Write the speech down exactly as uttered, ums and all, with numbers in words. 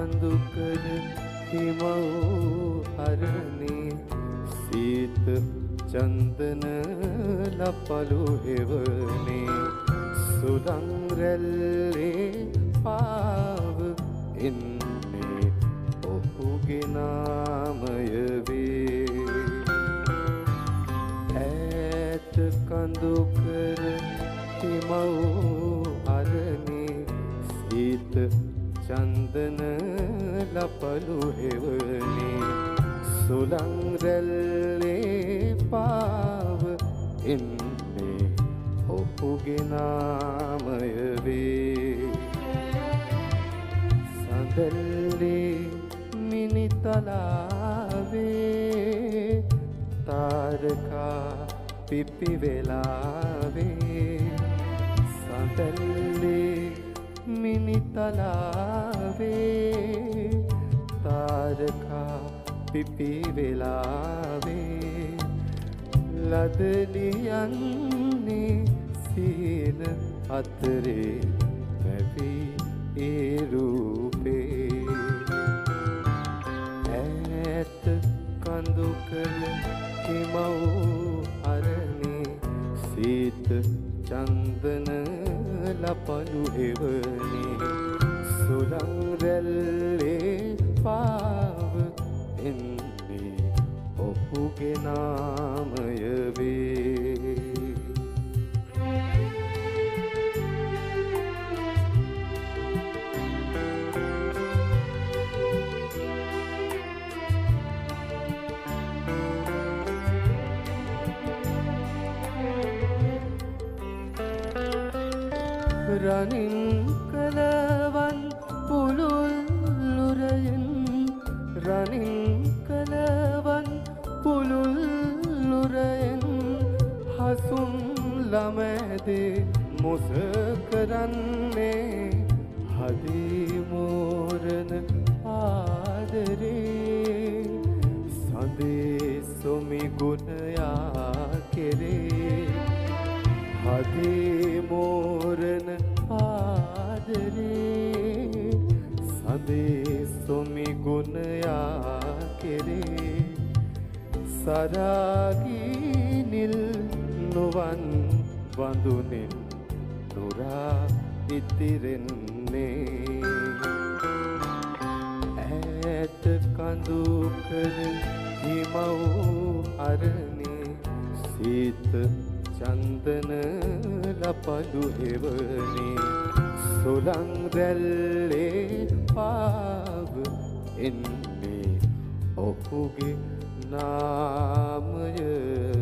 කඳුකර හිමවූ අරණේ සීත චන්දන ලපලු හෙවනේ සුළං රැල්ලේ පාව එන්නේ ඔහුගේ නාමය වේ ඈත කඳුකර හිමවූ අරණේ සීත චන්දන ලපලු හෙවනේ සුළං රැල්ලේ පාව එන්නේ ඔහුගේ නාමය වේ සඳල්ලේ මිනිතලාවේ තාරකා පිපි වෙලාවේ සඳල්ලේ මිනිතලාවේ තාරකා පිපි වෙලාවේ ලදලියන්නේ සීන අතරේ මැවි ඒ රූපේ ඈත කඳුකර හිමවූ අරණේ සීත චන්දන ලපලු හෙවනේ සුළං රැල්ලේ පාව එන්නේ ඔහුගේ නාමය වේ රනින් කලවන් පුලුල් ලුරයෙන් රනින් කලවන් පුලුල් ලුරයෙන් හසුන් ළමැදේ මුස කරන්නේ හදී මෝරන ආදරේ සඳේ සොමි ගුණයා කෙරේ හදී මෝරන ආදරේ සඳේ සොමි ගුණයා කෙරේ සරාගී නිල් නොවන් වඳුනෙන් නුරා ඉතිරෙන්නේ ඈත කඳුකර හිමවූ අරණේ සීත චන්දන ලපලු හෙවනේ සුළං රැල්ලේ පාව එන්නේ ඔහුගේ නාමය